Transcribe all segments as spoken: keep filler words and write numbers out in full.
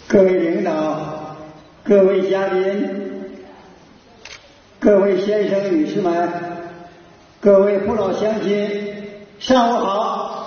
各位领导、各位嘉宾、各位先生、女士们、各位父老乡亲，上午好！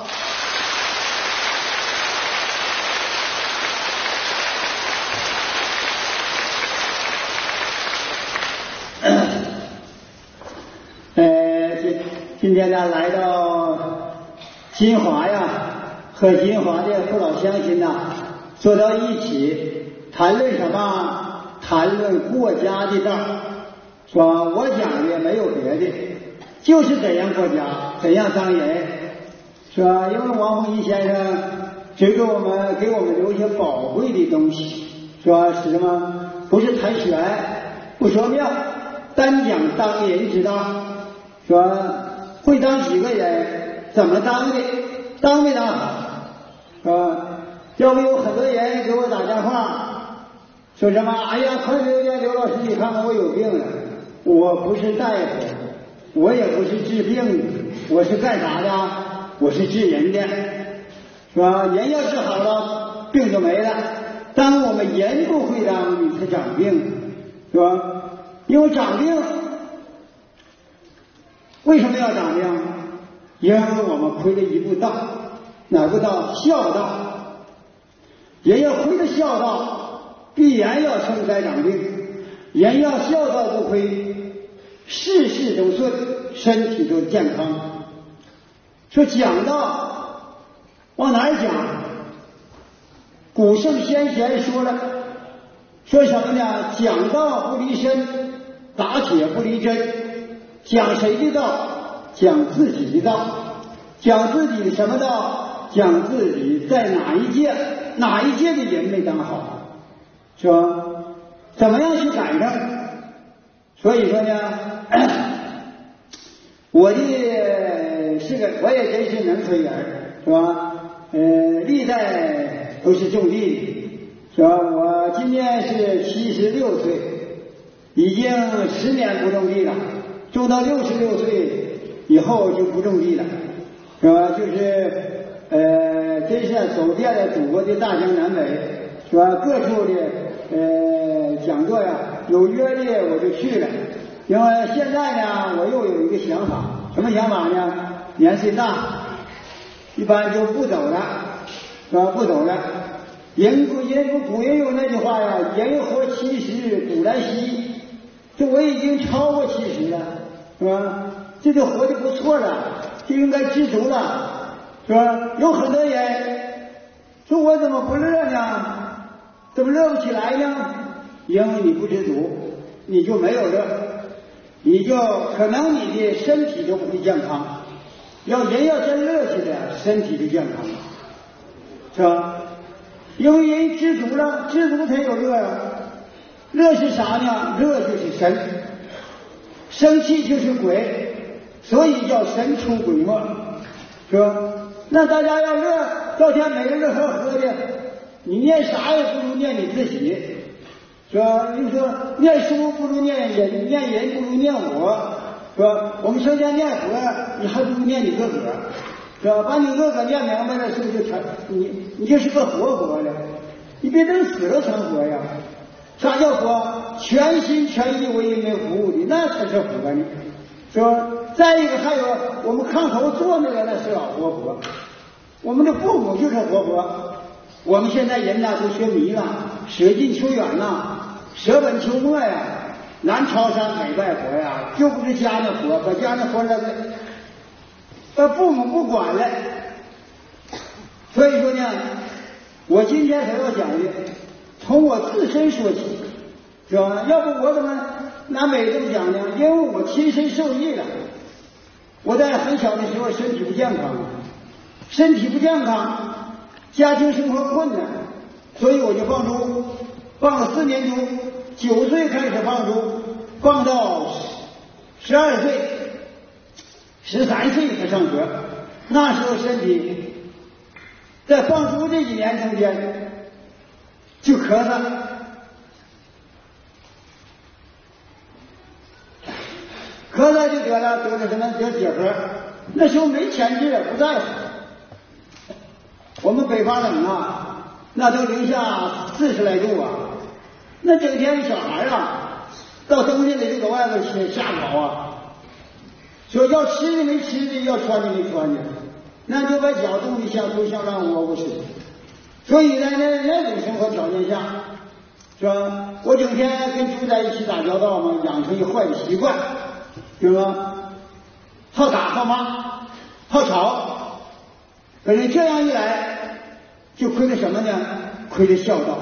呃，今今天呢，来到金华呀，和金华的父老乡亲呐，坐到一起，谈论什么？谈论过家的道，是吧？我讲的没有别的，就是怎样过家，怎样当人，是吧？因为王凤仪先生只给我们给我们留下宝贵的东西，是吧？是什么？不是谈玄，不说妙，单讲当人之道，是吧？会当几个人，怎么当的，当没当，是吧？要不有很多人给我打电话，说什么？哎呀，快留言，刘老师，你看看我有病了。我不是大夫，我也不是治病的，我是干啥的？我是治人的，是吧？人要治好了，病就没了。当我们人不会当，你才长病，是吧？因为长病，为什么要长病？因为我们亏了一步道，哪步道？孝道。人要亏了孝道，必然要生灾长病。人要孝道不亏，事事都顺，身体都健康。说讲道往哪儿讲？古圣先贤说了，说什么呢？讲道不离身，打铁不离针。讲谁的道？讲自己的道。讲自己的什么道？讲自己在哪一届哪一届的人没当好，是吧？怎么样去改正？所以说呢，我的是个我也真是能推人，是吧？呃，历代都是种地的，是吧？我今年是七十六岁，已经十年不种地了，种到六十六岁以后就不种地了，是吧？就是呃，真是走遍了祖国的大江南北，是吧？各处的呃讲座呀，有约的我就去了。因为现在呢，我又有一个想法，什么想法呢？年岁大，一般就不走了，是吧？不走了。人古人古人有那句话呀，人活七十古来稀。这我已经超过七十了，是吧？这就活得不错了，就应该知足了。是吧？有很多人说我怎么不乐呢？怎么乐不起来呢？因为你不知足，你就没有乐，你就可能你的身体就不会健康。要人要真乐起来，身体就健康了，是吧？因为人知足了，知足才有乐呀。乐是啥呢？乐就是神，生气就是鬼，所以叫神出鬼没，是吧？那大家要乐，到天每个乐呵呵的，你念啥也不如念你自己，是吧？你说念书不如念人，念人不如念我，是吧？我们生前念佛，你还不如念你自个儿，是吧？把你自个儿念明白了，是不是就成你？你就是个活佛了，你别等死了成佛呀！啥叫佛？全心全意为人民服务的，那才是佛呢，是吧？再一个还有我们炕头坐那个那是老活佛，我们的父母就是活佛。我们现在人呐都学迷了，舍近求远呐，舍本求末呀，南朝山北拜佛呀，就不是家那佛，把家那佛那个把父母不管了。所以说呢，我今天所要讲的从我自身说起，是吧？要不我怎么拿每这么讲呢？因为我亲身受益了。我在很小的时候身体不健康，身体不健康，家庭生活困难，所以我就放猪，放了四年猪，九岁开始放猪，放到十二岁、十三岁才上学。那时候身体在放猪这几年中间就咳嗽，咳嗽就得了，得了什么？得结核。那时候没钱治，不在乎。我们北方冷啊， 那都零下四十来度啊，那整天小孩啊，到冬天里就搁外边去瞎跑啊，说要吃的没吃的，要穿的没穿的，那就把脚冻得像都像让窝窝似的。所以在那那种生活条件下，是吧？我整天跟猪在一起打交道嘛，养成一坏的习惯，是吧？好打好骂，好吵，可是这样一来，就亏了什么呢？亏了孝道，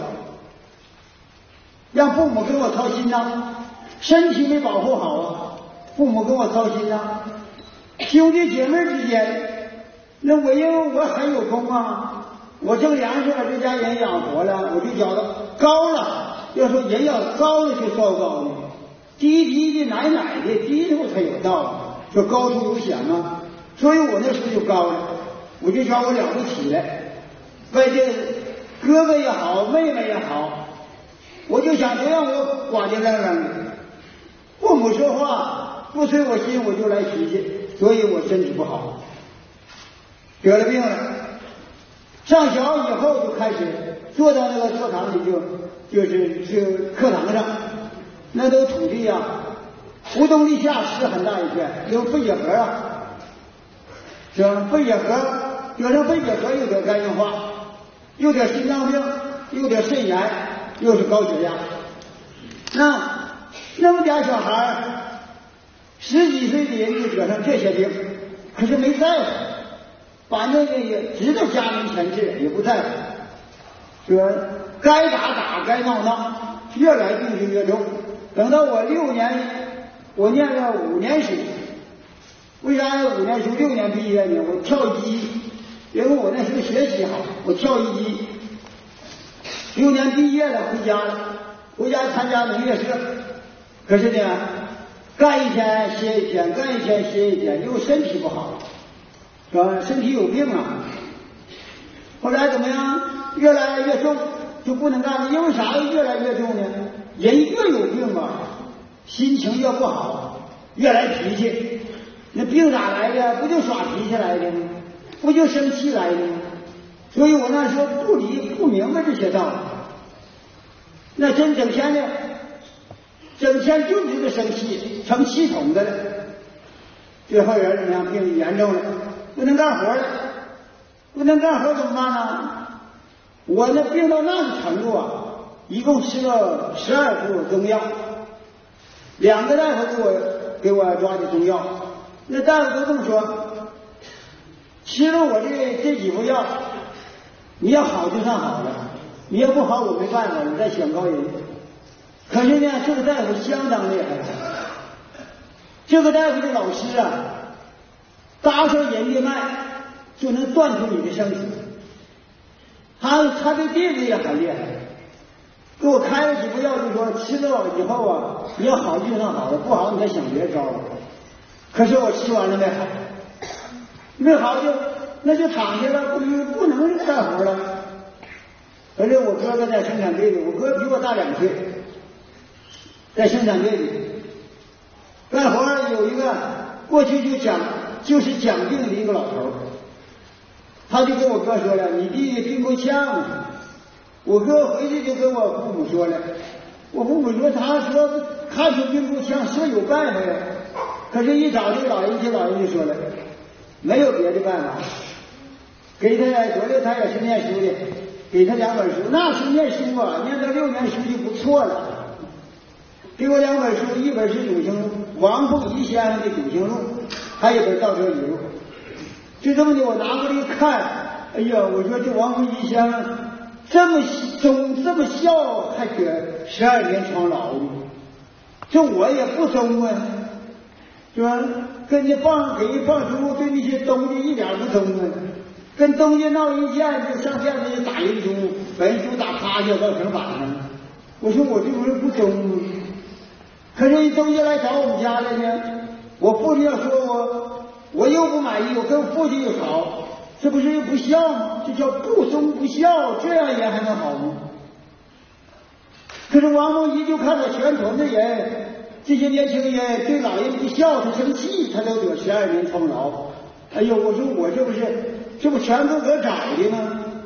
让父母给我操心呐，身体没保护好啊，父母给我操心呐，兄弟姐妹之间，那我因为我很有功啊。我挣粮食把这家人养活了，我就觉得高了。要说人要高了就糟糕呢，低低的奶奶的低头才有道，说高处有险嘛。所以我那时候就高了，我就觉得我了不起了。外界哥哥也好，妹妹也好，我就想别让我寡劲亮亮的。父母说话不随我心，我就来脾气，所以我身体不好，得了病了。上小以后就开始坐到那个课堂里就，就是是课堂上，那都土地呀、啊，无冬立夏湿很大一片，有肺结核啊，是吧？肺结核，有上肺结核又得肝硬化，又得心脏病，又得肾炎，又是高血压。那那么点小孩，十几岁的人就得上这些病，可是没在乎。把那个也知道家门前置，也不在乎，说该打打，该闹闹，越来病就越重。等到我六年，我念了五年书，为啥要五年书？六年毕业呢？我跳一级，因为我那时候学习好，我跳一级。六年毕业了，回家了，回家参加农业社，可是呢，干一天歇一天，干一天歇一天，因为身体不好。是吧？身体有病啊！后来怎么样？越来越重，就不能干了。因为啥越来越重呢？人越有病啊，心情越不好，越来脾气。那病咋来的？不就耍脾气来的吗？不就生气来的吗？所以我那时候不理不明白这些道理，那真整天呢，整天就知道生气，成气筒的了。最后人怎么样？病严重了。不能干活了，不能干活怎么办呢？我那病到那个程度啊，一共吃了十二副中药，两个大夫给我给我抓的中药，那大夫都这么说，吃了我这这几副药，你要好就算好了，你要不好我没办法，你再选高人。可是呢，这个大夫相当厉害，这个大夫的老师啊。搭上人家脉就能断出你的生死，他他对病人也很厉害，给我开了几副药，就说吃了以后啊，你要好就算好了，不好你再想别招了。可是我吃完了没好，没好就那就躺下了，不不能干活了。而且我哥哥在生产队里，我哥比我大两岁，在生产队里干活有一个过去就讲。就是讲病的一个老头，他就跟我哥说了：“你弟弟病够呛啊！”我哥回去就跟我父母说了，我父母说：“他说看出病够呛，说有办法呀。”可是，一找这个老人家，老人就说了：“没有别的办法，给他昨天他也是念书的，给他两本书，那是念书啊，念到六年书就不错了。给我两本书，一本是《九行录》，王凤仪先生的《九行录》。还有本《道德语录》，就这么的，我拿过来一看，哎呀，我说这王凤仪先生这么忠这么孝，还得十二年长老呢，这我也不忠啊，是吧？跟人放给人放猪，对那些东家一点不忠啊，跟东家闹一架就上线子打人猪，把人猪打趴下到绳板上，我说我这不是不忠吗？可是东家来找我们家来呢。我父亲要说我，我又不满意，我跟父亲又吵，这不是又不孝吗？这叫不忠不孝，这样人还能好吗？可是王凤仪就看到全村的人，这些年轻人对老人不孝，他生气，他都得十二年操劳。哎呦，我说我这不是，这不全都得找的吗？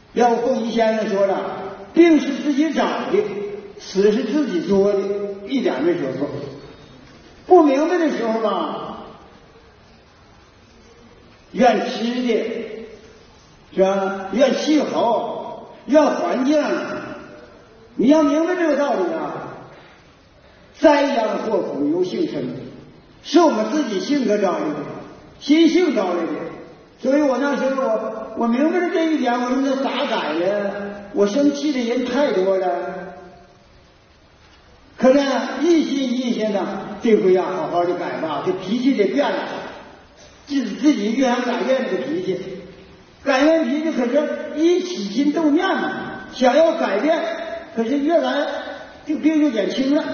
要不凤仪先生说了，病是自己找的，死是自己作的，一点没说错。不明白的时候吧，怨吃的，是吧？怨气候，怨环境。你要明白这个道理啊，灾殃祸福由性生，是我们自己性格招来的，心性招来的。所以我那时候我我明白了这一点，我说那咋改呀？我生气的人太多了。可是一心一心的，这回呀，好好的改吧，这脾气得变了，自自己越想改变这个脾气，改变脾气可是一起心动念嘛，想要改变，可是越来这个病就减轻了。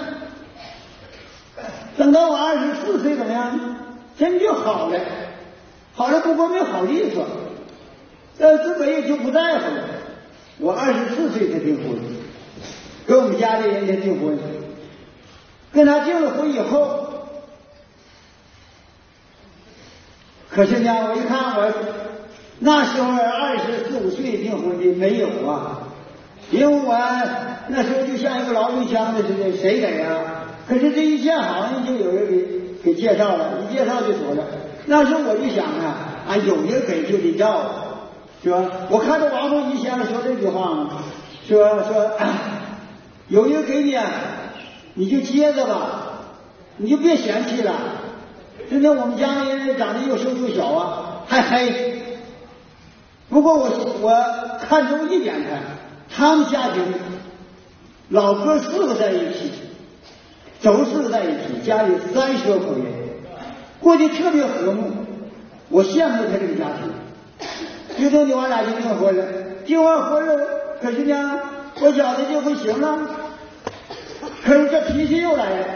等到我二十四岁怎么样？真就好了，好了，不过没好利索，但自个也就不在乎了。我二十四岁才订婚，跟我们家里人才订婚。跟他订了婚以后，可是呢，我一看我那时候二十四五岁订婚的没有啊，因为我那时候就像一个劳动箱子似的，谁给啊？可是这一建行就有人给给介绍了，一介绍就说了。那时候我就想啊，啊有人给就得要，是吧？我看到王凤仪先生说这句话嘛，说说、啊、有人给你。你就接着吧，你就别嫌弃了。现在我们家里人长得又瘦又小啊，还黑。不过我我看中一点他，他们家庭老哥四个在一起，周四个在一起，家里三十多口人，过得特别和睦。我羡慕他这个家庭。就这你我俩就订婚了，订完婚了，可是呢，我觉得就不行了。可是这脾气又来了，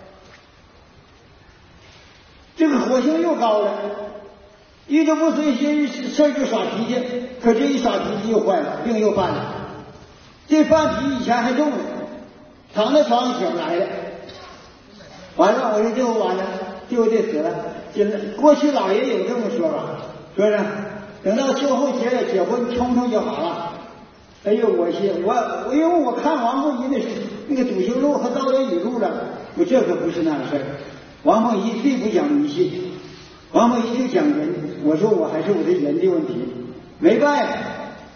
这个火星又高了，遇到不顺心事儿就耍脾气，可这一耍脾气又坏了，病又犯了。这犯脾气以前还重呢，躺在床上醒来了，完了，我说这回完了，这回得死了。现在过去老爷有这么说法，说是等到秋后结了结婚，冲冲就好了。哎呦，我信我我因为我看王凤仪的那个《笃行录》和《道德语录》了，我这可不是那个事儿。王凤仪最不讲迷信，王凤仪就讲人。我说我还是我的人的问题，没办法。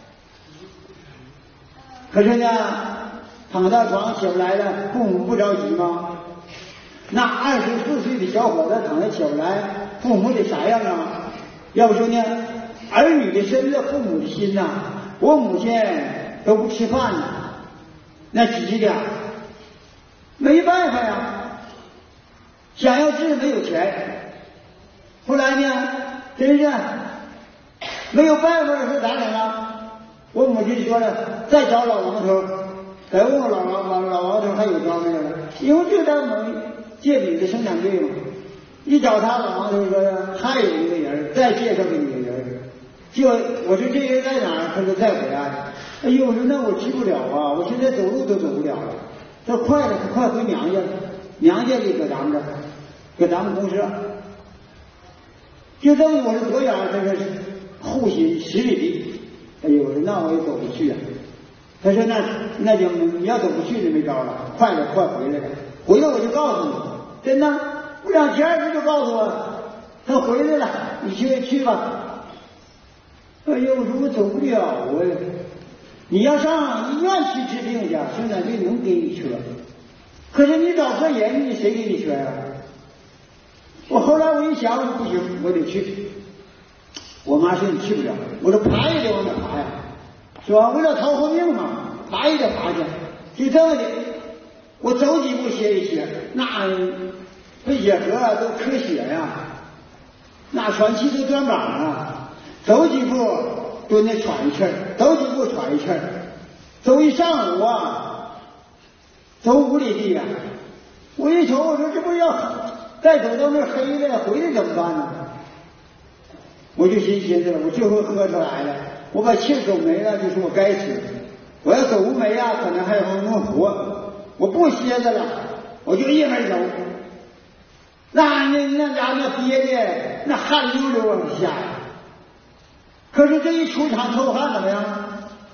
可是呢，躺到床起不来了，父母不着急吗？那二十四岁的小伙子躺着起不来，父母得啥样啊？要不说呢，儿女的身子，父母的心呐、啊。我母亲都不吃饭呢，那急的没办法呀，想要治没有钱。后来呢，真是没有办法的时候咋整啊？我母亲说了，再找老王头，再问问老王老老王头还有招没有了，因为就在我们界里的生产队嘛。一找他，老王头说还有一个人，再介绍给你个人。就我说这人在哪儿？他说在我家。哎呦，我说那我去不了啊，我现在走路都走不了了。他快了，他快回娘家了，娘家就搁咱们这儿，搁咱们公司。就这么我说多远？他说户籍十里地。哎呦，我说那我也走不去啊。他说那那就你要走不去就没招了，快了快回来了，回来我就告诉你，真的，不两天他就告诉我他回来了，你去去吧。哎呦，我说我走不了啊！你要上医院去治病去，生产队能给你车，可是你找个人，你谁给你车呀、啊？我后来我一想，我说不行，我得去。我妈说你去不了，我说爬也得往哪爬呀，是吧？为了逃活命嘛，爬也得爬去。就这么的，我走几步歇一歇，那肺血核啊都咳血呀、啊，那喘气都断膀啊。走几步蹲那喘一气儿，走几步喘一气儿，走一上午啊，走五里地呀、啊。我一瞅，我说这不是要再走到那黑了，回来怎么办呢？我就寻寻思了，我这回喝出来了，我把气走没了，就说我该死。我要走不没啊，可能还能活。我不歇着了，我就一门走。那那那家那憋的那汗溜溜往下。可是这一出场透汗怎么样？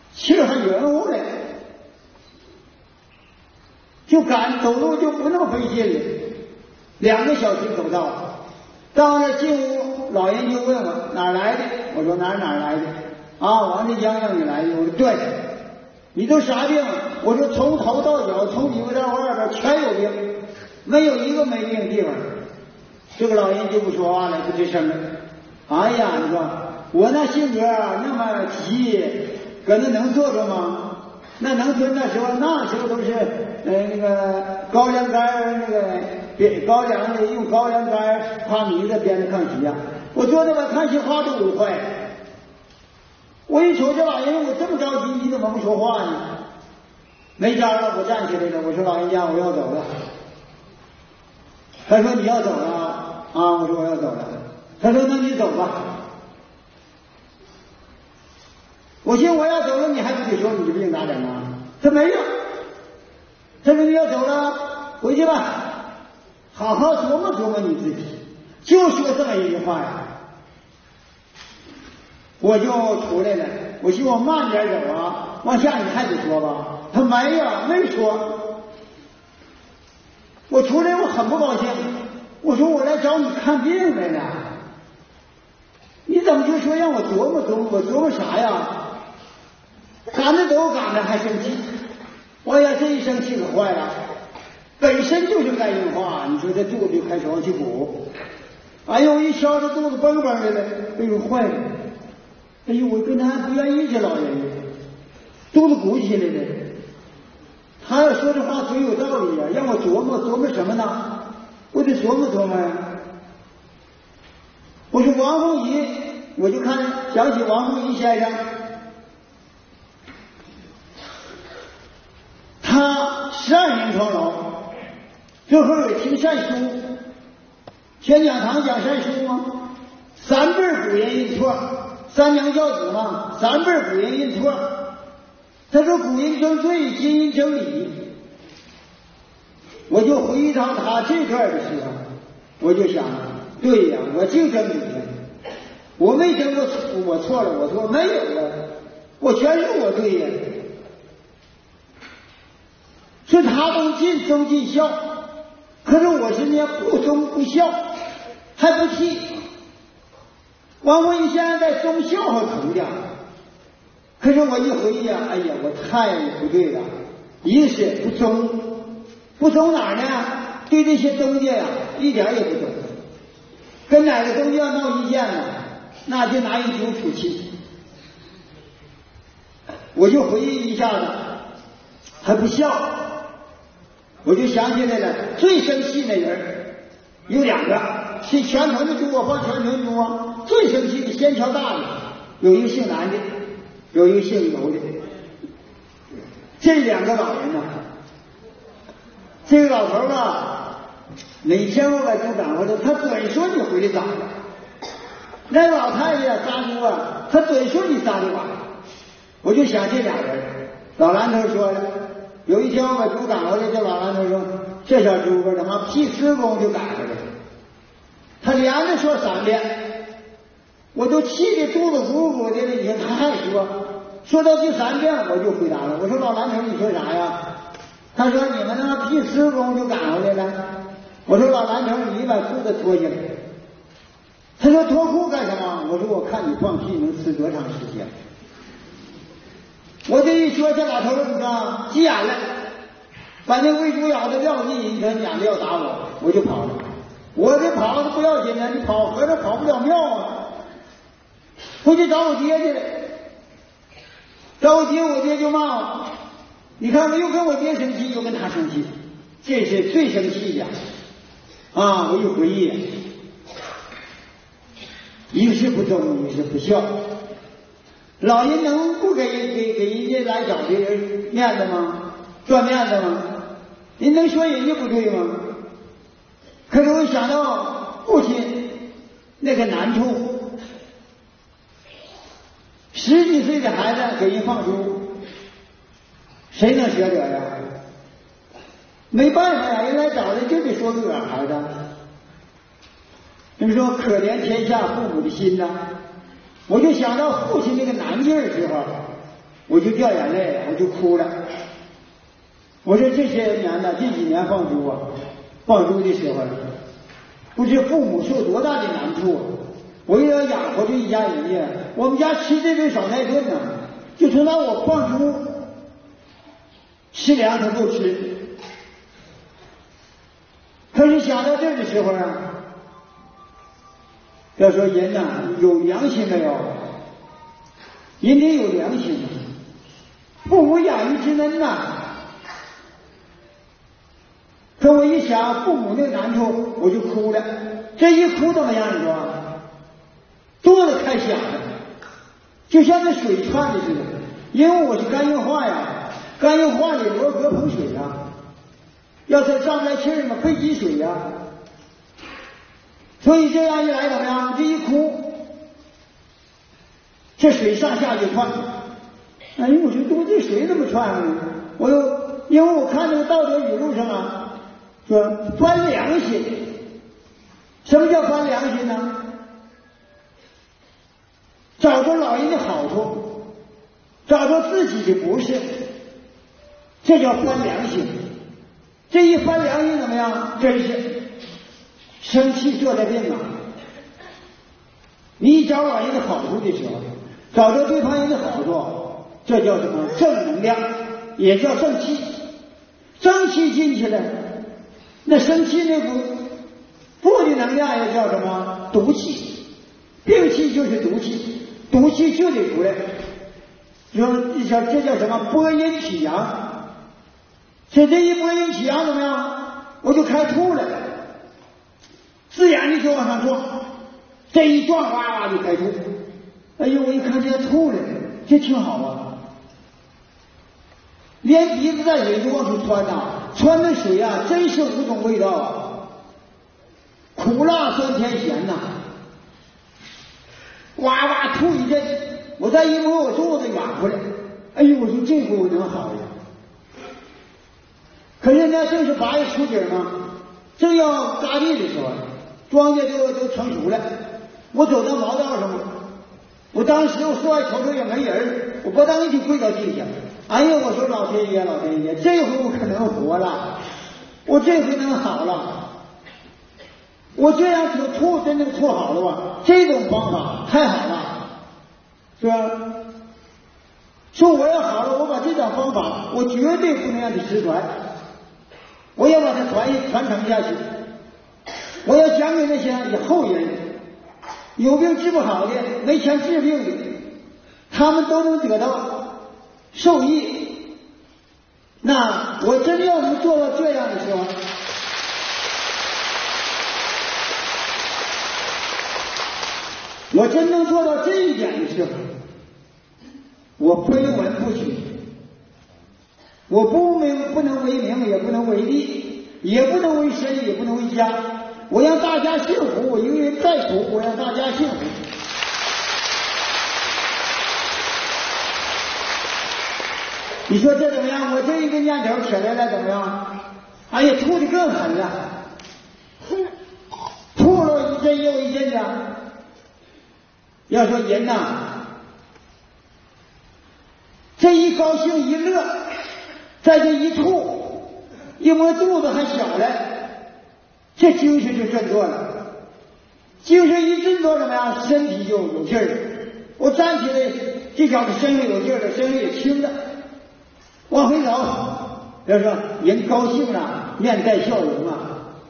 气儿还圆乎嘞，就赶走路就不那么费劲了，两个小时走到，到那进屋，老人就问我哪儿来的，我说哪儿哪儿来的，啊，王家江让你来的，我说对，你都啥病？我说从头到脚，从里边到外边全有病，没有一个没病的地方。这个老人就不说话了，不吱声了。哎呀，你说我那性格那么急，搁那能坐着吗？那农村那时候，那时候都是呃那个高粱杆那个编高粱的，用高粱杆花米子编的炕席呀。我坐那把炕席花都五块。我一瞅这老人，我这么着急，你怎么不说话呢？没招了，我站起来了，我说老人家，我要走了。他说你要走了啊？我说我要走了。他说那你走吧。我寻思我要走了，你还不得说你这病咋整啊？他没有。他说你要走了，回去吧，好好琢磨琢磨你自己，就说这么一句话呀。我就出来了，我寻思我慢点走啊，往下你还得说吧。他没呀，没说。我出来我很不高兴，我说我来找你看病来了，你怎么就说让我琢磨琢磨？我琢磨啥呀？赶着走赶着还生气，哎呀，这一生气可坏了，本身就是肝硬化，你说这肚子就开始往起鼓，哎呦，一敲这肚子蹦蹦的了，哎呦坏了，哎呦，我跟他还不愿意这老人，肚子鼓起来了。他要说这话嘴有道理呀、啊，让我琢磨琢磨什么呢？我得琢磨琢磨呀。我说王凤仪，我就看想起王凤仪先生，他十二年操劳，最后也听善书，宣讲堂讲善书吗？三辈古人印错，三娘教子嘛，三辈古人印错。他说古人争对，今人争理。我就回到他这段的时候，我就想，对呀，我就争理了，我没争过，我错了，我错没有了，我全是我对呀。是他都尽忠尽孝，可是我是呢不忠不孝，还不替。王凤仪现在在忠孝上苦点。可是我一回忆啊，哎呀，我太不对了。一是不忠，不忠哪儿呢？对这些东家呀、啊，一点也不忠。跟哪个东家要闹意见呢，那就拿一酒出气。我就回忆一下子，还不孝。我就想起来了，最生气的人有两个，是全城的猪，我放全城猪啊。最生气的先敲大的，有一个姓南的。有一个姓刘的，这两个老人呢、啊，这个老头啊，每天我把猪赶回来，他准说你回来咋的？那个老太太啊，杀猪啊，他准说你杀的晚。我就想这俩人，老蓝头说了，有一天我把猪赶回来，这老蓝头说，这小猪吧，他妈屁四公就赶回来了，他连着说三遍。我都气得肚子鼓鼓的了，你看他还说，说到第三遍我就回答了，我说老蓝头你说啥呀？他说你们那屁施工就赶回来了。我说老蓝头你把裤子脱下来。他说脱裤干什么？我说我看你放屁能吃多长时间。我这一说这老头你知道急眼了，把那喂猪咬的撂地，你看撵着要打我，我就跑了。我这跑的不要紧呢，你跑合着跑不了庙啊。回去找我爹去了，找我爹，我爹就骂我，你看我又跟我爹生气，又跟他生气，这是最生气的啊！我一回忆，一个是不忠，一个是不孝。老人能不给给给人家来找的人面子吗？赚面子吗？您能说人家不对吗？可是我想到父亲那个难处。十几岁的孩子给人放猪，谁能舍得呀？没办法呀，人来找的就得说个儿孩子。人说可怜天下父母的心呐、啊，我就想到父亲那个难劲儿时候， 我就掉眼泪了，我就哭了。我说这些年呢，这几年放猪啊，放猪的时候，不知父母受多大的难处啊！我也要养活这一家人家，我们家吃这顿少那顿呢，就从那我放猪，吃粮他不吃。可是想到这儿的时候啊，要说人呐、啊，有良心没有？人得有良心，父母养育之恩呐、啊。可我一想父母那个难处，我就哭了。这一哭怎么样？你说，肚子开响了，就像那水窜的似的。因为我是肝硬化呀，肝硬化里罗格捧水啊，要是上不来气儿嘛，肺积水呀。所以这样一来怎么样？这一哭，这水上下就窜。哎呦，我说肚子水怎么窜呢？我又因为我看那个道德语录上啊。说翻良心，什么叫翻良心呢？找着老人的好处，找着自己的不是，这叫翻良心。这一翻良心怎么样？真是生气坐在病啊！你找老人的好处的时候，找着对方人的好处，这叫什么？正能量，也叫正气。正气进去了。那生气那股负的能量也叫什么？毒气，病气就是毒气，毒气就得出来。说一下这叫什么？播阴起阳。所以这一播阴起阳怎么样？我就开吐了，自然的就往上撞，这一撞哇哇就开吐。哎呦，我一看这吐了，这挺好啊，连鼻子带嘴就往出窜呐。穿的水啊，真是五种味道啊，苦辣酸甜咸呐、啊，哇哇吐一阵，我再一摸我肚子软乎了，哎呦，我说这回我能好了。可是呢，正是八月初几嘛，正要扎地的时候，庄稼就都成熟了，我走到毛道上了，我当时我说来瞅瞅也没人，我不当就跪到地下。哎呀，我说老天爷，老天爷，这回我可能活了，我这回能好了。我这样吐吐真正吐好了吧？这种方法太好了，是吧？说我要好了，我把这种方法，我绝对不能让它失传，我要把它传传承下去，我要讲给那些以后人，有病治不好的，没钱治病的，他们都能得到受益。那我真要能做到这样的时候，我真能做到这一点的时候，我非文不取，我不能不能为名，也不能为利，也不能为身，也不能为家，我让大家幸福，我一个人再苦，我让大家幸福。你说这怎么样？我这一个念头起来了，怎么样？哎呀，吐的更狠了，吐了一阵又一阵的。要说人呐、啊，这一高兴一乐，在这一吐，一摸肚子还小了，这精神就振作了。精神一振作怎么样？身体就有劲儿了。我站起来，这小子身上有劲儿了，身上也轻了。往回走，要说人高兴了，面带笑容啊。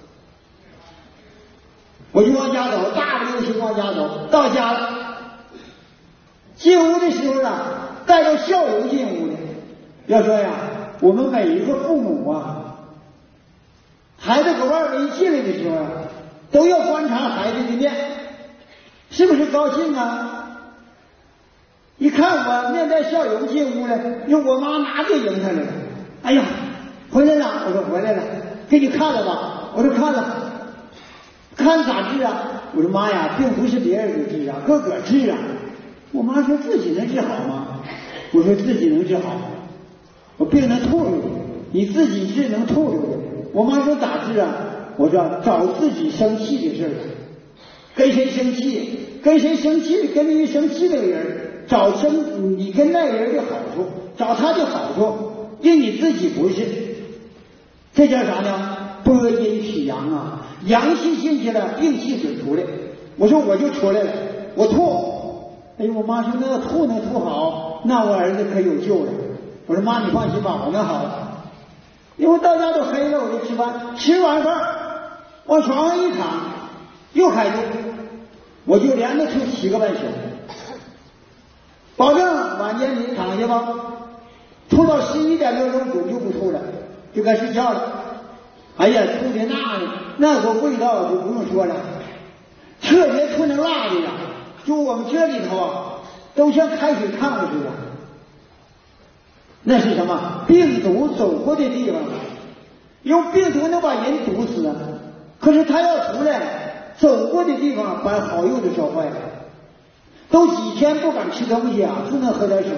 我就往家走，大步流星往家走，到家了。进屋的时候啊，带着笑容进屋的。要说呀，我们每一个父母啊，孩子搁外边一进来的时候啊，都要观察孩子的面，是不是高兴啊？一看我面带笑容进屋了，用我妈拿就迎他来了。哎呀，回来了！我说回来了，给你看了吧？我说看了，看咋治啊？我说妈呀，并不是别人给治啊，个个治啊。我妈说自己能治好吗？我说自己能治好，我病能吐出去，你自己治能吐出去。我妈说咋治啊？我说找自己生气的事儿，跟谁生气，跟谁生气，跟你生气那个人。找生你跟那人的好处， 找他的好处，因你自己不是，这叫啥呢？播阴取阳啊，阳气进去了，病气准出来。我说我就出来了，我吐。哎呦，我妈说那要吐能吐好，那我儿子可有救了。我说妈，你放心吧，我们好了。因为到家都黑了，我就吃饭，吃完饭往床上一躺，又开吐，我就连着吐七个半宿，保证晚间你躺下吧，吐到十一点多钟准就不吐了，就该睡觉了。哎呀，吐的那那个味道就不用说了，特别吐那辣的呀，就我们这里头啊，都像开水烫似的。那是什么？病毒走过的地方，用病毒能把人毒死啊！可是他要出来，走过的地方把好肉都烧坏了，都几天不敢吃东西啊，只能喝点水。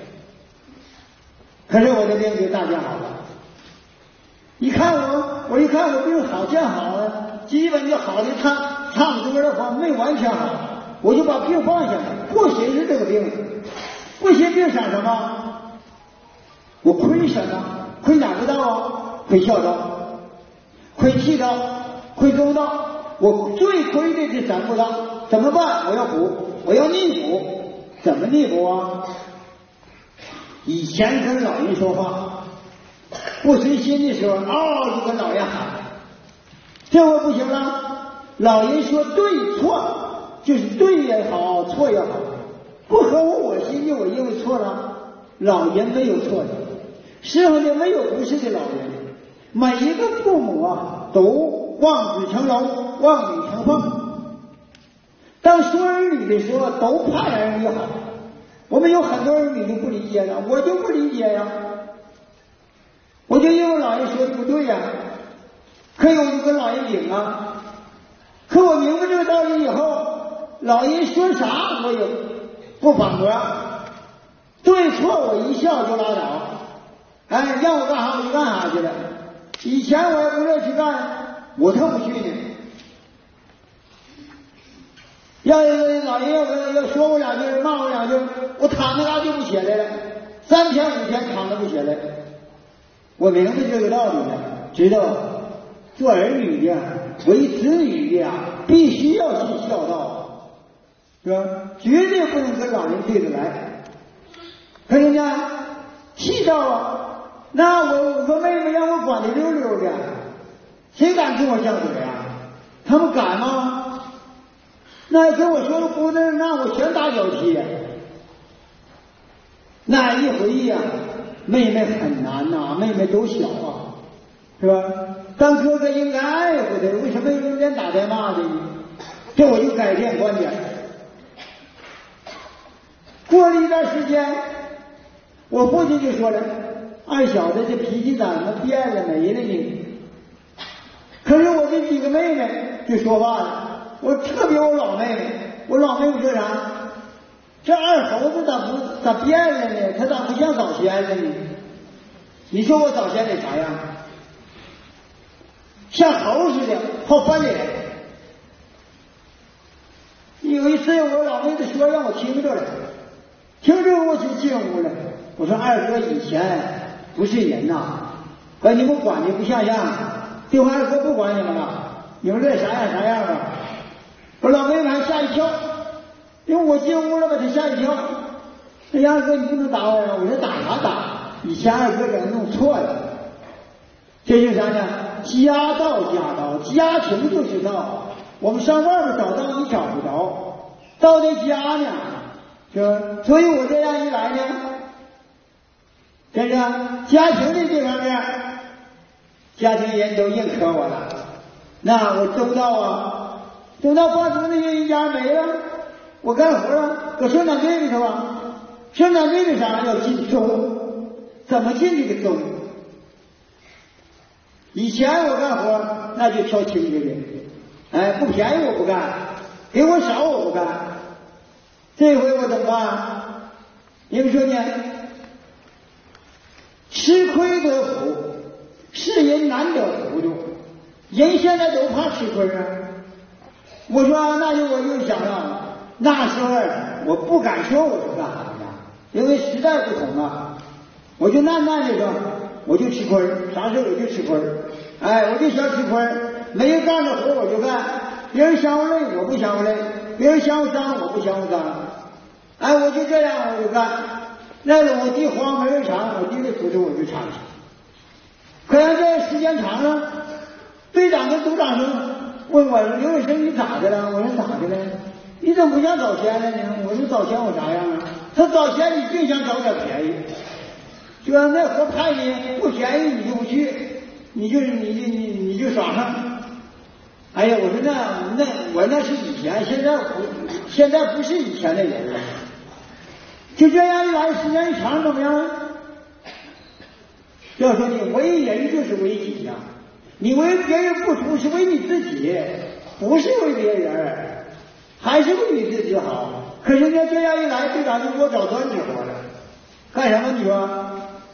可是我的病就大见好了，一看我，我一看我病好见好了，基本就好的差差不多的话，没完全好，我就把病放下了，不寻思这个病，不寻病想什么？我亏什么？亏哪个道啊？亏孝道，亏气道，亏中道。我最亏的是三不道，怎么办？我要补，我要逆补。怎么逆补啊？以前跟老人说话，不随心的时候，嗷嗷就跟老人喊。这回不行了，老人说对错，就是对也好，错也好，不合乎我心意，我认为错了。老人没有错的。世上的没有不是的老人，每一个父母啊，都望子成龙，望女成凤。当说儿女的时候，都盼儿女好。我们有很多儿女就不理解了，我就不理解呀。我就因为老人说的不对呀，可以我就跟老人顶啊。可我明白这个道理以后，老人说啥我也不反驳，对错我一笑就拉倒。哎，让我干啥我就干啥去了。以前我也不乐意去干，我特不去呢。要老爷要要说我两句，骂我两句，我躺那嘎就不起来了，三天五天躺着不起来。我明白这个道理了，知道做儿女的、为子女的呀，必须要尽孝道，是吧？绝对不能跟老人对着来。可是呢，气道啊。那我五个妹妹让我管得溜溜的，谁敢跟我犟嘴啊？他们敢吗？那跟我说个不对，那我全打脚踢。那一回呀、啊，妹妹很难呐、啊，妹妹都小啊，是吧？当哥哥应该爱护的，为什么有点打带骂的呢？这我就改变观点。过了一段时间，我父亲就说了。二小子这脾气怎么变了没了呢？可是我这几个妹妹就说话了，我特别我老妹妹，我老妹妹说啥？这二猴子咋不咋变了呢？他咋不像早先了呢？你说我早先得啥样？像猴似的，好翻脸。有一次我老妹子说让我听着了，听着我就进屋了。我说二哥以前。不是人呐、啊，把你们管的不像样，对我二哥不管你们了，你们这啥样啥样吧。我老妹妹还吓一跳，因为我进屋了把她吓一跳。这二哥你不能打我呀！我说打啥打？以前二哥给他弄错了。这就是啥呢？家道家道，家庭就是道。我们上外面找道你找不着，道在家呢，是吧？所以我这样一来呢。这个家庭的这方面，家庭人都认可我了。那我周到啊，周到发生那些一家没了，我干活啊，搁生产队里头啊，生产队里啥要进中，怎么进这个中？以前我干活那就挑轻的的，哎，不便宜我不干，给我少我不干。这回我怎么办？你们说呢？吃亏得福，是人难得糊涂。人现在都怕吃亏啊！我说，那就我就想了，那时候我不敢说我是干啥的，因为时代不同啊。 我就慢慢的说，我就吃亏，啥事我就吃亏，哎，我就想吃亏，没人干的活我就干，别人嫌我累我不嫌我累，别人嫌我脏我不嫌我脏，哎，我就这样我就干，那个我地荒没人铲，我地里土地我就铲去。可是这时间长了，队长跟组长说问我刘伟生你咋的了？我说咋的了？你怎么不像早先了呢？我说早先我啥样啊？他早先你就想找点便宜，就说那活派你不便宜你就不去，你就你就你你就耍上。哎呀，我说那那我那是以前，现在不现在不是以前的人了。就这样一来，时间一长怎么样？要说你为人就是为己呀、啊，你为别人付出是为你自己，不是为别人，还是为你自己好。可是呢，这样一来，队长就给我找专职活了，干什么？你说？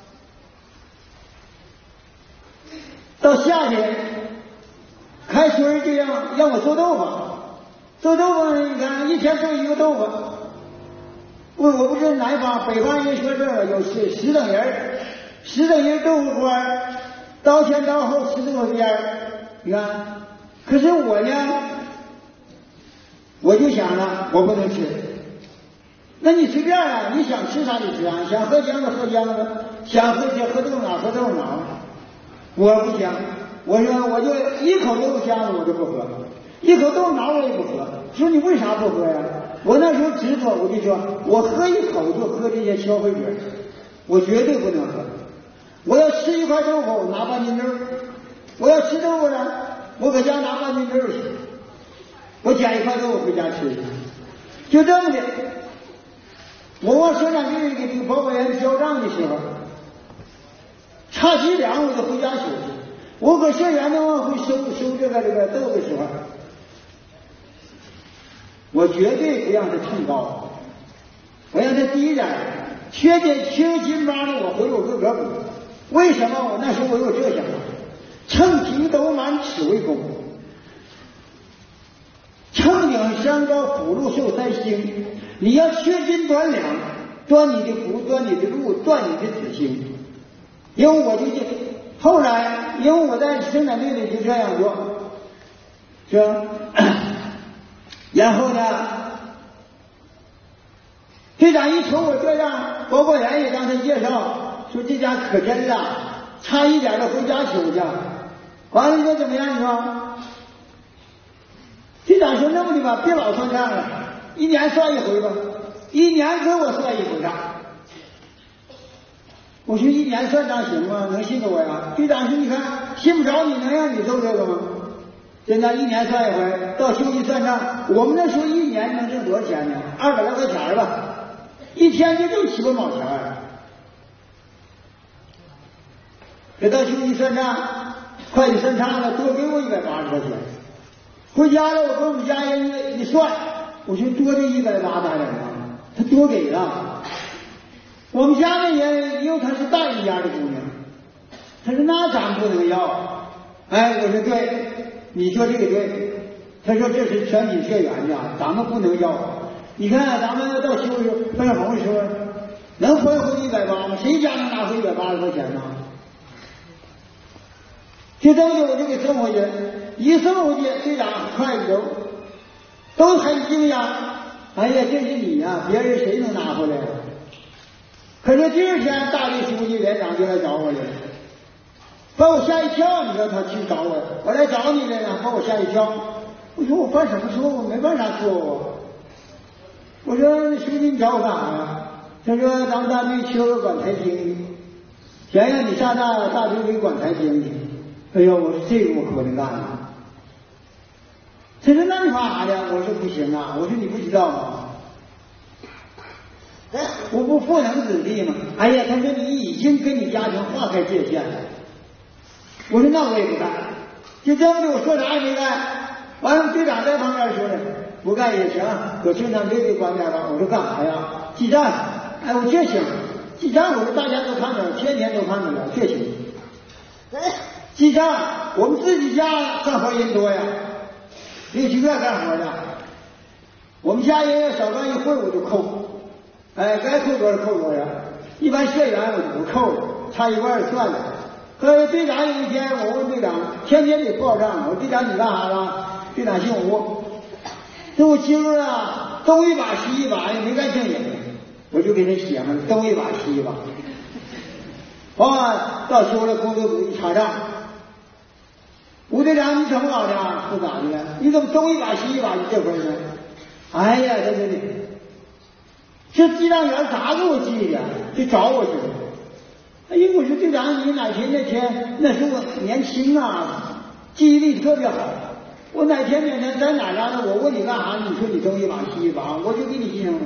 到夏天，开春这样让我做豆腐，做豆腐你看一天做一个豆腐。我我不是南方北方人说这个有十十等人，十等人豆腐锅，刀前刀后十豆腐边，你看。可是我呢，我就想了，我不能吃。那你随便啊，你想吃啥你吃啊，想喝姜子喝姜子，想喝这喝豆脑喝豆脑。我不行，我说我就一口豆腐姜子我就不喝，一口豆脑我也不喝。说你为啥不喝呀？我那时候执着，我就说我喝一口就喝这些消费品，我绝对不能喝。我要吃一块豆腐，我拿半斤肉；我要吃豆腐呢，我搁家拿半斤肉去，我捡一块豆腐回家吃，就这么的。我往生产队给这个保管员交账的时候，差几两我就回家休息。我搁社员呢往回收收这个这个豆的时候，我绝对不让他蹭高，我让他低一点，缺点缺斤八两我回我个个补。为什么我那时候我有这想法？秤体斗满尺为功，秤顶山高福禄寿三星。你要缺斤短两，断你的福，断你的禄，断你的子星。因为我就后来，因为我在生产队里就这样做，是吧？然后呢，队长一瞅我这样，保管员也让他介绍，说这家可真了，差一点的回家休去。完了你说怎么样？你说，队长说那么的吧，别老算账了，一年算一回吧，一年给我算一回账。我说一年算账行吗？能信得我呀？队长说你看信不着你，能让你做这个吗？现在一年算一回，到休息算账。我们那时候一年能挣多少钱呢？二百来块钱吧，一天就挣七八毛钱。这到休息算账，会计算差了，多给我一百八十块钱。回家了，我跟我们家人一算，我说多这一百八咋整啊？他多给了。我们家那人因为她是大人家的姑娘，他说那咱不能要。哎，我说对，你说这个对。他说这是全体社员的，咱们不能要。你看咱们到休息分红说能分回一百八吗？谁家能拿回一百八十块钱呢？就这么的我就给送回去，一送回去队长快一走，都很惊讶。哎呀，这是你呀、啊，别人谁能拿回来呀、啊？可是第二天大队书记连长就来找我了，把我吓一跳。你说他去找我，我来找你来了，把我吓一跳。我说我犯什么错误？没犯啥错误。我说书记你找我干啥呀？他说咱们大队缺个管财经的，想让你上大大队给管财经的。哎呦，我说这个我可不能干啊。他说那你干啥的？我说不行啊。我说你不知道吗？我不父能子弟吗？哎呀，他说你已经跟你家庭划开界限了。我说那我也不干，就这么的，我说啥也没干。完了，队长在旁边说的，不干也行，搁生产队里管点吧。我说干啥呀？记账。哎，我这行，记账。我说大家都看着了，天天都看着了，这行。记账，我们自己家干活人多呀，六七个干活的，我们家人要少干一会儿我就扣。哎，该扣多少扣多少。 一般社员我就不扣了，差一半算了。后来队长有一天我问队长，天天得报账，我说队长你干啥了？队长姓吴，这我今儿啊东一把西一把也没干正经，我就给他写上东一把西一把。啊，到休了工作组一查账，吴队长你怎么搞的？不咋的了，你怎么东一把西一把就这分呢？哎呀，这这这，这记账员咋给我记的？就找我去了。哎呀，我说队长，你哪天那天那时候我年轻啊，记忆力特别好。我哪天哪天在哪儿呢？我问你干啥？你说你东一把西一把，我就给你记上了。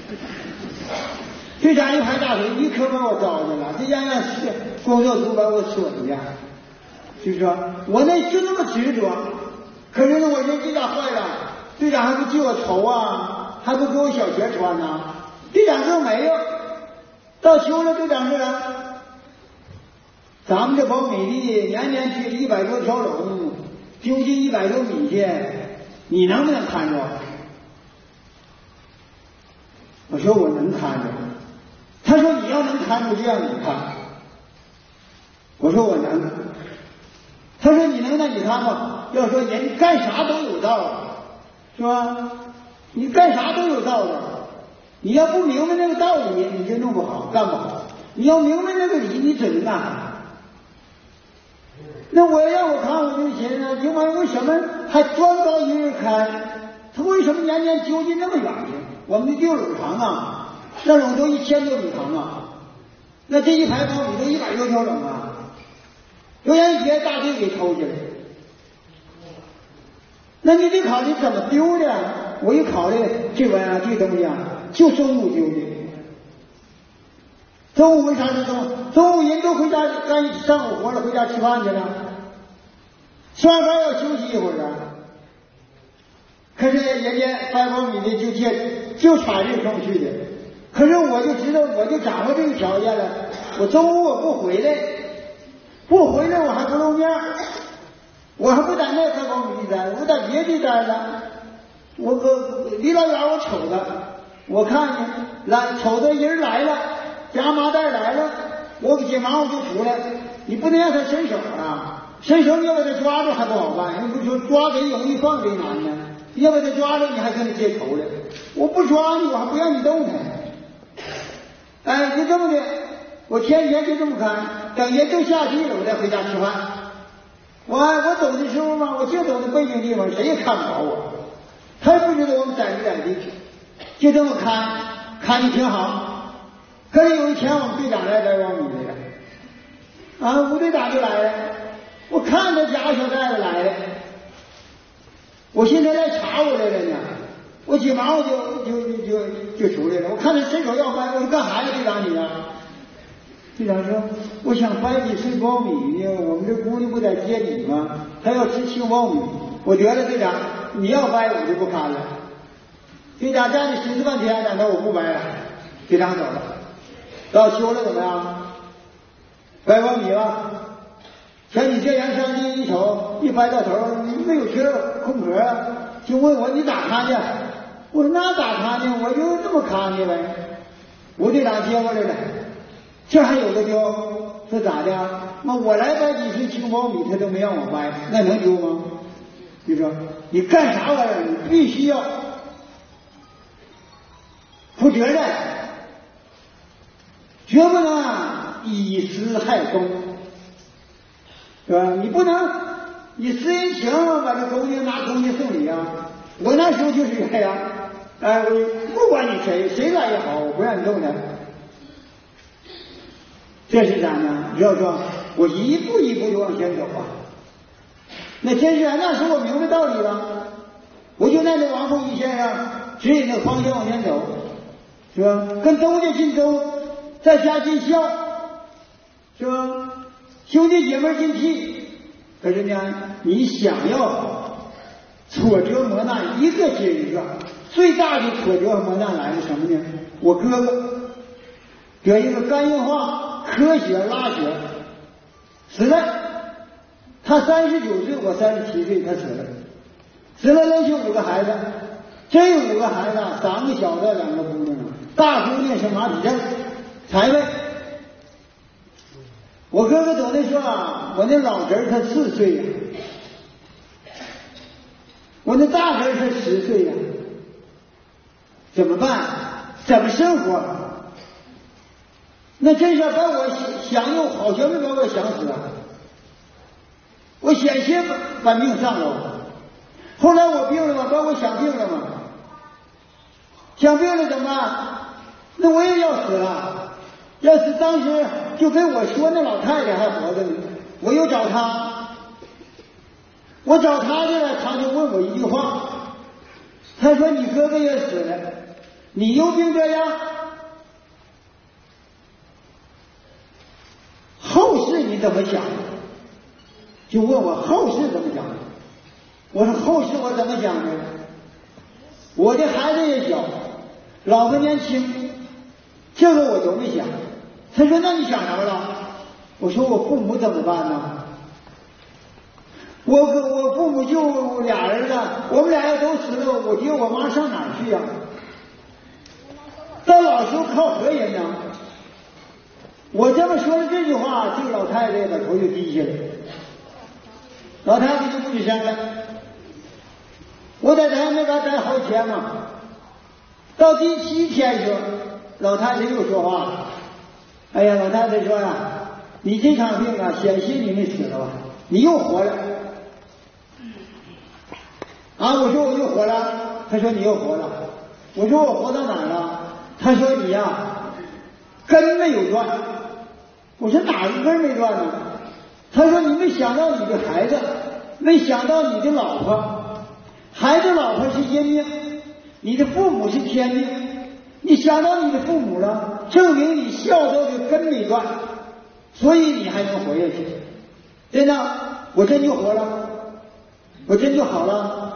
队长一拍大腿，你可把我招着了，这样让工作组把我损的，就是说我那就那么执着，可是呢我这队长坏了，队长还不记我仇啊，还不给我小鞋穿呢、啊。队长说没有，到休了队长说了，咱们这苞米地年年去一百多条垄，丢进一百多米去，你能不能看着？我说我能看着。他说你要能看住，就让你看。我说我能。他说你能，那你看吧。要说人干啥都有道，是吧？你干啥都有道理。你要不明白那个道理，你就弄不好，干不好。你要明白那个理，你怎么干？那我让我看，我就寻思，因为为什么还专高一日看？他为什么年年究竟那么远去？我们的六垄长啊。那垄都一千多米长啊，那这一排苞米都一百多条垄啊，有人节大队给偷去了。那你得考虑怎么丢的？我一考虑这玩意儿这东西啊，就中午丢的。中午为啥是中午？中午人都回家干上午活了，回家吃饭去了，吃完饭要休息一会儿啊。可是人家掰苞米的就借就差这空去的。可是我就知道，我就掌握这个条件了。我中午我不回来，不回来我还不露面，我还不在那块苞米地待，我在别地待着。我我离老远我瞅着，我看见来瞅着人来了，夹麻袋来了，我给紧忙我就出来。你不能让他伸手啊，伸手你要把他抓住还不好办，人不说抓贼容易放贼难呢。你要把他抓住，你还跟他接仇了。我不抓你，我还不让你动他。哎，就这么的，我天天就这么看，等人都下地了，我再回家吃饭。我我走的时候嘛，我就走那背景地方，谁也看不着我，他也不知道我们在不在地，就这么看，看的挺好。可是有一天我们队长来来往米来了，啊，吴队长就来了，我看他夹小袋子来了，我寻思他来查我来了呢。我急忙我就就就就出来了，我看他伸手要掰，我说干啥呀，队长你啊？队长说我想掰你碎苞米呢，我们这姑娘不在接你吗？他要吃青苞米，我觉得队长你要掰我就不看了。队长这样的寻思半天了，那我不掰了。队长走了，到休了怎么样？掰苞米了。像你这样上去一瞅，一掰到头，没有缺空格啊，就问我你咋看的？我说那咋看的？我就这么看的呗。吴队长接过来了，这还有个丢，说咋的？那我来掰几岁青苞米，他都没让我掰，那能丢吗？就说你干啥玩意儿？你必须要负责任，绝不能以私害公，是吧？你不能以私人情把这东西拿东西送礼啊！我那时候就是这样，哎，我不管你谁，谁来也好，我不让你动他。这是啥呢？要说我一步一步就往前走啊，那真是啊，那时候我明白道理了，我就在那王凤仪线上指引那个方向往前走，是吧？跟周家进周，在家进孝，是吧？兄弟姐妹进替。可是呢，你想要挫折磨难一个接一个，最大的挫折和磨难来自什么呢？我哥哥得一个肝硬化咳血拉血死了，他三十九岁，我三十七岁，他死了，死了连续五个孩子，这五个孩子三个小的两个姑娘，大姑娘是马体正财位。 我哥哥总的说啊，我那老侄儿他四岁呀、啊，我那大侄儿他十岁呀、啊，怎么办？怎么生活？那真是把我想用，好像没把我想死啊！我险些把命丧了。后来我病了嘛，把我想病了嘛，想病了怎么办？那我也要死了。要是当时就跟我说那老太太还活着呢，我又找她，我找她去了，她就问我一句话，她说你哥哥也死了，你有病这样，后事你怎么想？就问我后事怎么想？我说后事我怎么想呢？我的孩子也小，老婆年轻，这个我都没想。他说那你想啥了？我说我父母怎么办呢？我我父母就俩儿子，我们俩要都死了，我爹我妈上哪儿去呀、啊？到老时候靠何人呢？我这么说的这句话，这个老太太把头就低下来，老太太就不吱声了。我在他那边待好几天嘛，到第七天时候，老太太又说话了。哎呀，老太太说呀、啊，你这场病啊，险些你没死了吧？你又活了。啊，我说我又活了。他说你又活了。我说我活到哪儿了？他说你呀、啊，根没有断。我说哪个根没断呢？他说你没想到你的孩子，没想到你的老婆，孩子老婆是阴命，你的父母是天命。你想到你的父母了，证明你孝道的根没断，所以你还能活下去。真的，我真就活了，我真就好了。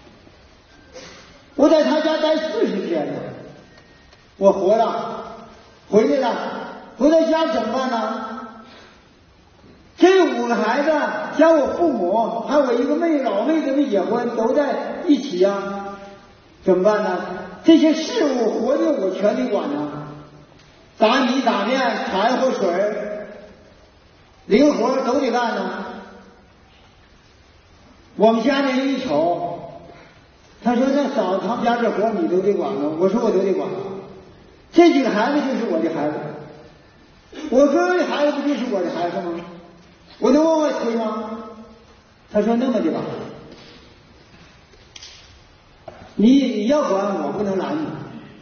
我在他家待四十天呢，我活了，回来了，回到家怎么办呢？这五个孩子加我父母，还有我一个妹老妹子没结婚，都在一起呀、啊，怎么办呢？这些事物活的我全得管呢，打米打面柴火水零活都得干呢。我们家人一瞅，他说那嫂子他们家这活你都得管呢。我说我都得管。这几个孩子就是我的孩子，我哥哥的孩子不就是我的孩子吗？我能往外推吗？他说那么的吧，你你要管我不能拦你。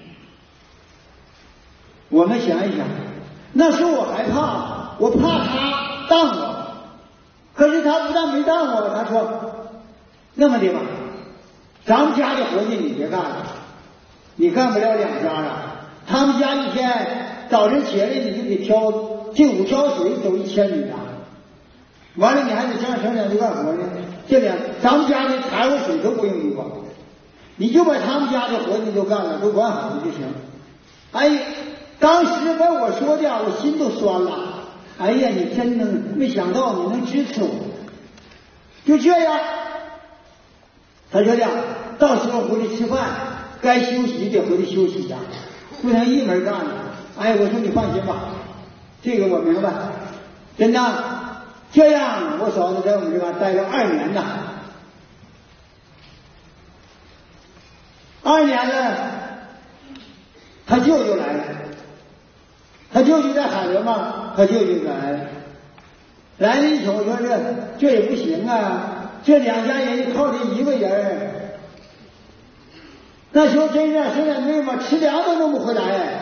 我们想一想，那时候我害怕，我怕他当我，可是他不但没当我，他说那么的吧，咱们家的活计你别干了，你干不了两家啊。他们家一天早晨起来你就得挑进屋挑水走一千米啊，完了你还得这样省两就干活呢。这两咱们家的柴火水都不用你管，你就把他们家的活你都干了，都管好了就行。哎，当时把我说的我心都酸了。哎呀，你真能没想到你能支持我，就这样。他说的到时候回来吃饭，该休息得回来休息呀，不能一门干的。哎，我说你放心吧，这个我明白，真的。这样，我嫂子在我们这边待了二年呢。二年了，他舅舅来了，他舅舅在海伦嘛，他舅舅来了，来了一瞅说这这也不行啊，这两家人靠这一个人，那时候真是生点妹嘛，吃粮都弄不回来。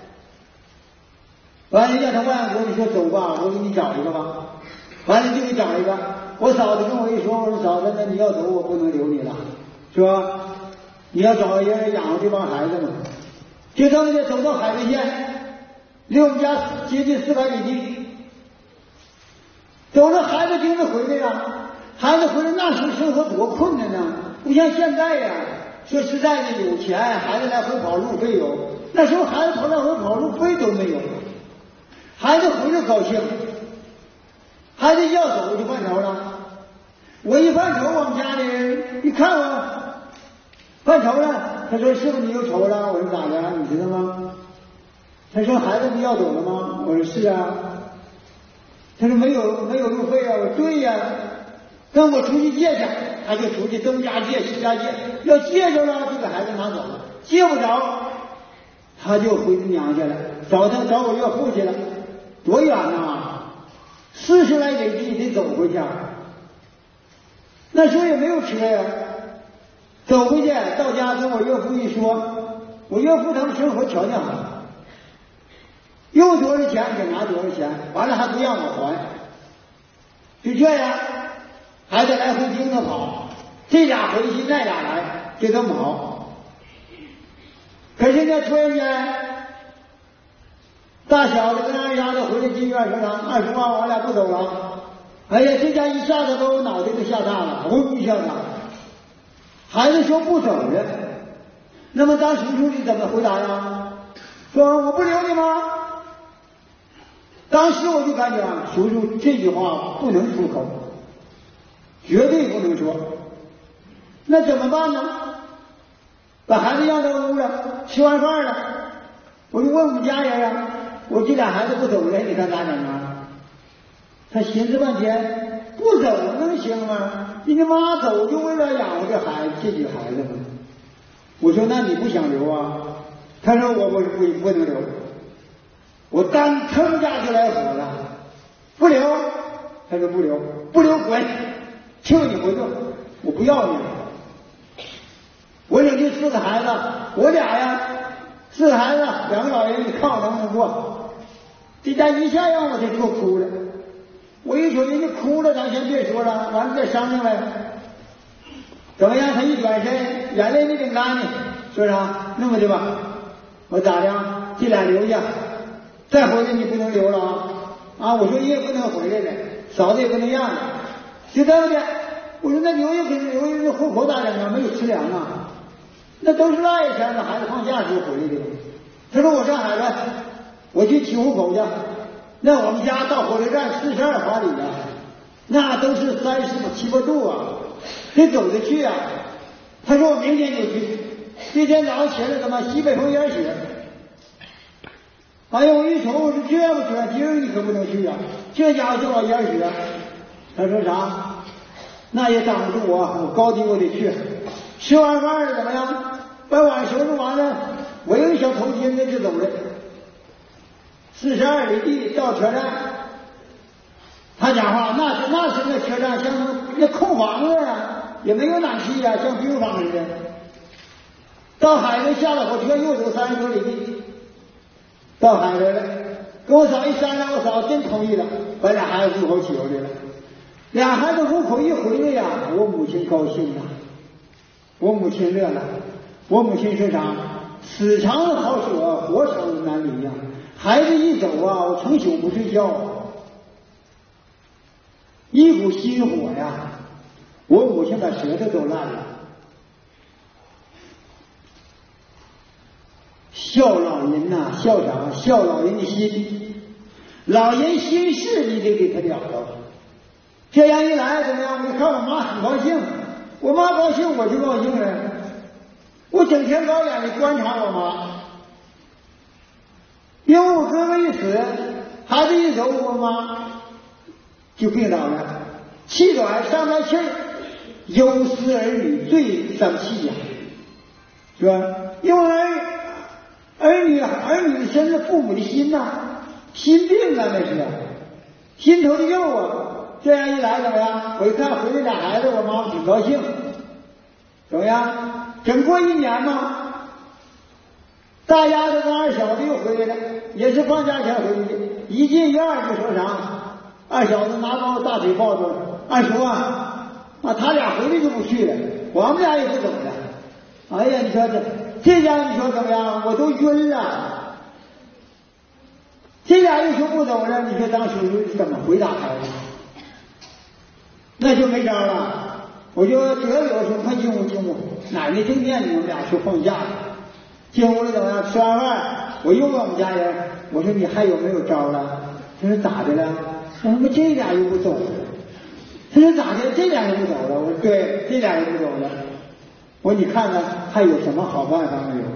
完了让他外公你说走吧，我给你找一个吧。完了就给找一个，我嫂子跟我一说，我说嫂子，那你要走我不能留你了，是吧？你要找人养活这帮孩子嘛。就这么的走到海丰县，离我们家接近四百里地。走着孩子盯着回来了，孩子回来那时候生活多困难呢，不像现在呀。说实在的，有钱孩子来回跑路费有，那时候孩子跑来回跑路费都没有。孩子回来高兴。孩子要走就犯愁了，我一犯愁，我们家里人一看我犯愁了，他说是不是你又愁了？我说咋的？你知道吗？他说孩子不要走了吗？我说是啊。 他说没有没有路费啊，我对呀，跟我出去借去，他就出去东家借西家借，要借着了就给孩子拿走了，借不着，他就回娘家了，找他找我岳父去了，多远呐，四十来里地得走回去，那时候也没有车呀，走回去到家跟我岳父一说，我岳父他们生活条件好。用多少钱给拿多少钱，完了还不让我还，就这样，还得来回盯着跑，这俩回去那俩来，就这么跑。可是呢，突然间，大小子跟二丫子回来进院说：“堂，二叔啊，我俩不走了。”哎呀，这家一下子把我脑袋都吓大了，嗡一下子。孩子说不走了，那么当叔叔你怎么回答呀？说我不留你吗？当时我就感觉啊，叔叔这句话不能出口，绝对不能说。那怎么办呢？把孩子让到屋了，吃完饭了，我就问我们家人啊，我这俩孩子不走了，你看咋整啊？他寻思半天，不走能行吗？你妈走就为了养活这孩子，这几个孩子吗？我说那你不想留啊？他说我我不不能留。我单腾家就来火了，不留，他说不留，不留滚，求你回去，我不要你了。我领这四个孩子，我俩呀，四个孩子，两个老人，你看我能不能过？这家一下让我就给我哭了，我一瞅人家哭了，咱先别说了，完了再商量呗。怎么样？他一转身，眼泪没顶干呢，说啥？那么的吧，我咋的？这俩留下。再回来你不能留了啊！啊，我说你也不能回来了，嫂子也不能让了，就这么的。我说那留下给留下，那户口咋整啊？没有吃粮啊，那都是那一天的孩子放假时候回来的。他说我上海边，我去提户口去。那我们家到火车站四十二华里啊，那都是三十七八度啊，得走着去啊。他说我明天就去，这天早上起来他妈西北风烟雪。哎呀，我一瞅，我说这不这今儿你可不能去啊！这家伙就往烟雪。他说啥？那也挡不住我，我高低我得去。吃完饭怎么样？把碗收拾完了，围个小头巾子就走了。四十二里地到车站，他讲话那是那是那车站像那空房子呀，也没有暖气呀，像病房似的。到海边下了火车，又走三十多里地。到海边了，跟我嫂一商量，我嫂真同意了，把俩孩子户口起回来了。俩孩子户口一回来呀，我母亲高兴了，我母亲乐了。我母亲说啥？死肠子好舍，活肠子难离呀。孩子一走啊，我成宿不睡觉，一股心火呀，我母亲把舌头都烂了。孝老人呐、啊，孝长孝老人的心，老人心事你得给他了了。这样一来怎么样？我看我妈很高兴，我妈高兴我就高兴了。我整天老眼里观察我妈，因为我哥哥一死，孩子一走，我妈就病倒了，气短上不来气儿，忧思儿女最伤气呀、啊，是吧？因为儿儿女儿女生是父母的心呐、啊，心病啊那是，心头的肉啊。这样一来怎么样？我一看回来俩孩子，我妈挺高兴。怎么样？整过一年嘛，大丫头跟二小子又回来了，也是放假前回来的。一进院就说啥？二小子拿把我大腿抱住，二叔啊，啊，他俩回来就不去了，我们俩也不走了。哎呀，你说这这家你说怎么样？我都晕了。这俩一说不走了，你说当叔叔怎么回答孩子？那就没招了。我就得有说快进屋进屋，奶奶正念你们俩说放假了。进屋了怎么样？吃完饭，我又问我们家人，我说你还有没有招了？他说咋的了？我说这俩又不走了。他说咋的？这俩人不走了？我说对，这俩人不走了。我说你看看还有什么好办法没有？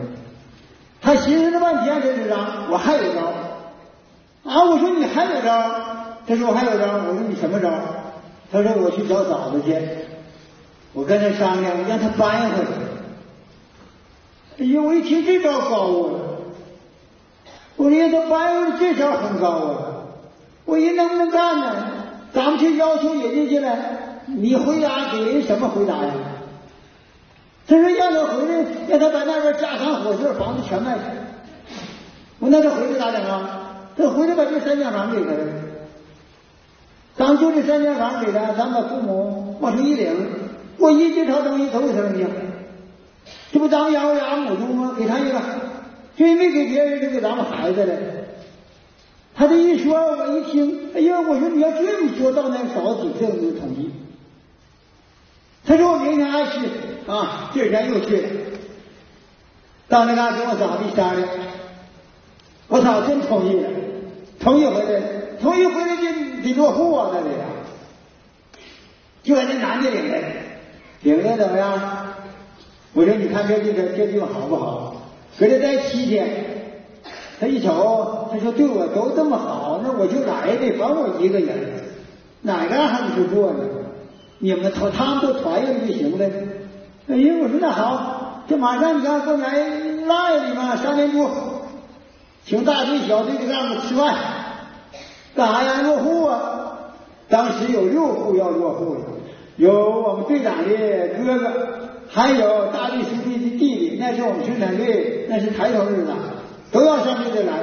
他寻思了半天，这是啥？我还有招啊！我说你还有招？ 他说我还有招，我说你什么招？他说我去找嫂子去。我跟他商量，让他搬回来。哎呀，我一听这招高啊！我说让他搬回来，这招很高啊！我人能不能干呢？咱们去要求人家去了，你回答给人什么回答呀？他说让他回来，让他把那边家产伙食房子全卖去。我那他回来咋整啊？他回来把这三间房给他了。咱就这三间房给他，咱把父母往出一领，我一这套东西都给他扔下，这不咱们养活养母猪吗？给他一个，这没给别人，就给咱们孩子了。他这一说，我一听，哎呀，我说你要这么说，到那嫂子这就同意。他说我明天还去啊，第二天又去了，到那嘎跟我嫂子一商量，我嫂真同意了，同意回来，同意回来就得落户啊，那得呀，就把那男的领来，领来怎么样？我说你看这地方这地方好不好？搁这待七天。他一瞅，他说对我都这么好，那我就来呗，管我一个人，哪个还不做呢？你们团他们都团圆就行了。哎呀，我说那好，这马上你看过来拉呀你们上天柱，请大队小队的干部吃饭，干啥呀？落户啊！当时有六户要落户了，有我们队长的哥哥，还有大队书记的弟弟，那是我们生产队，那是抬头日子。都要上这里来，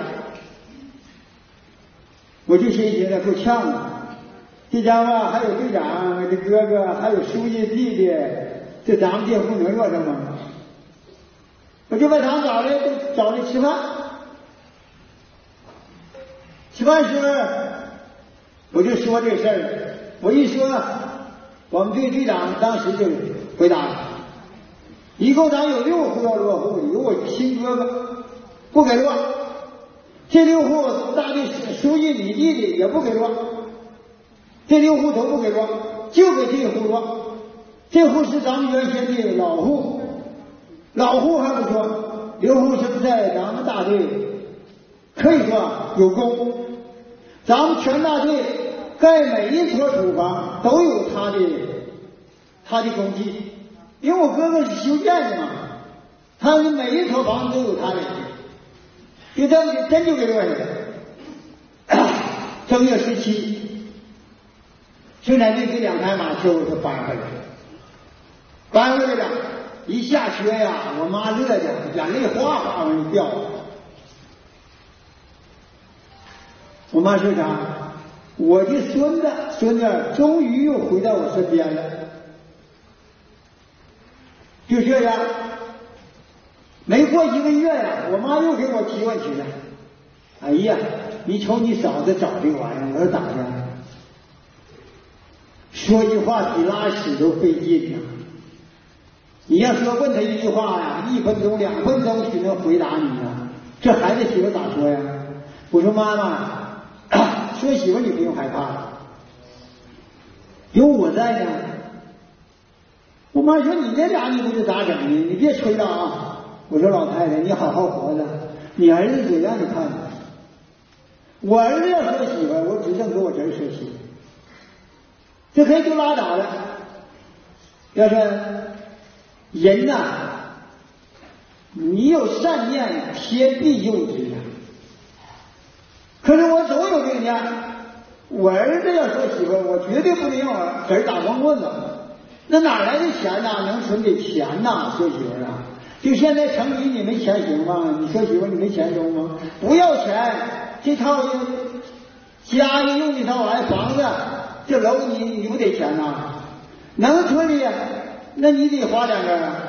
我就心寻思够呛啊！这家伙还有队长的哥哥，还有书记弟弟，这咱们这户能落上吗？我就把他们找来，找来吃饭。吃饭时候，我就说这事儿。我一说，我们队队长当时就回答了：一共咱有六户要落户，有我亲哥哥。不给落，这六户大队书记你弟弟也不给落，这六户都不给落，就给这户落。这户是咱们原先的老户，老户还不说，刘户是在咱们大队可以说有功，咱们全大队盖每一所土房都有他的他的功绩，因为我哥哥是修建的嘛，他的每一所房子都有他的。就这样真就给落下来。正月十七，生产队给两台马车就搬回来了，搬回来了，一下车呀，我妈乐的眼泪哗哗往掉。我妈说啥？我的孙子孙子终于又回到我身边了。就这样。没过一个月呀，我妈又给我提问题了。哎呀，你瞅你嫂子找这个玩意儿，我说咋的？说句话比拉屎都费劲呐、啊。你要说问他一句话呀，一分钟、两分钟就能回答你呀。这孩子媳妇咋说呀？我说妈妈，说媳妇你不用害怕了，有我在呢。我妈说你这俩你不知咋整呢？你别吹了啊！我说老太太，你好好活着，你儿子嘴让你看看。我儿子要说媳妇，我只能给我侄儿说媳妇，这可以就拉倒了。要说人呐、啊，你有善念，天必佑之啊。可是我总有这个念，我儿子要说媳妇，我绝对不能让我侄儿打光棍子。那哪来的钱呐、啊？能存给钱呐、啊？说媳妇啊！就现在城里你没钱行吗？你说媳妇你没钱中吗？不要钱，这套家里用一套玩意房子，这楼你你不得钱呐、啊？能存的，那你得花点个